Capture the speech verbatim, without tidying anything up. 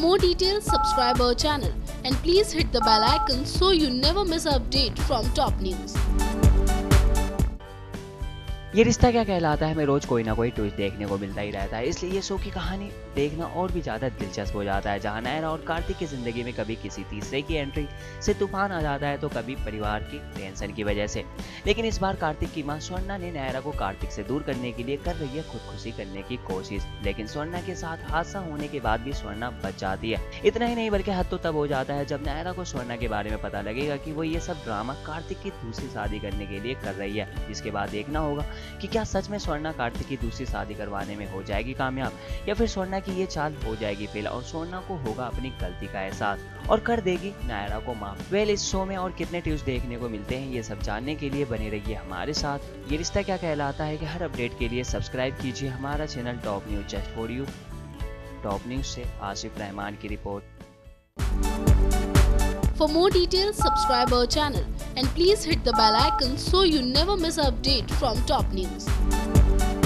For more details, subscribe our channel and please hit the bell icon so you never miss an update from top news. ये रिश्ता क्या कहलाता है में रोज कोई ना कोई ट्विस्ट देखने को मिलता ही रहता है, इसलिए ये शो की कहानी देखना और भी ज्यादा दिलचस्प हो जाता है। जहां नायरा और कार्तिक की जिंदगी में कभी किसी तीसरे की एंट्री से तूफान आ जाता है तो कभी परिवार की टेंशन की वजह से। लेकिन इस बार कार्तिक की मां स्वर्णा ने नायरा को कार्तिक से दूर करने के लिए कर रही है खुदकुशी करने की कोशिश, लेकिन स्वर्णा के साथ हादसा होने के बाद भी स्वर्णा बच जाती है। इतना ही नहीं बल्कि हद तो तब हो जाता है जब नायरा को स्वर्णा के बारे में पता लगेगा कि वो ये सब ड्रामा कार्तिक की दूसरी शादी करने के लिए कर रही है। जिसके बाद देखना होगा कि क्या सच में स्वर्णा कार्तिक की दूसरी शादी करवाने में हो जाएगी कामयाब, या फिर स्वर्णा की ये चाल हो जाएगी फेल और स्वर्णा को होगा अपनी गलती का एहसास और कर देगी नायरा को माफ। वेल, इस शो में और कितने ट्विस्ट देखने को मिलते हैं ये सब जानने के लिए बने रहिए हमारे साथ। ये रिश्ता क्या कहलाता है कि हर अपडेट के लिए सब्सक्राइब कीजिए हमारा channel top news just for you. Top news से आसिफ रहमान की रिपोर्ट। For more details, subscribe our channel and please hit the bell icon so you never miss an update from top news.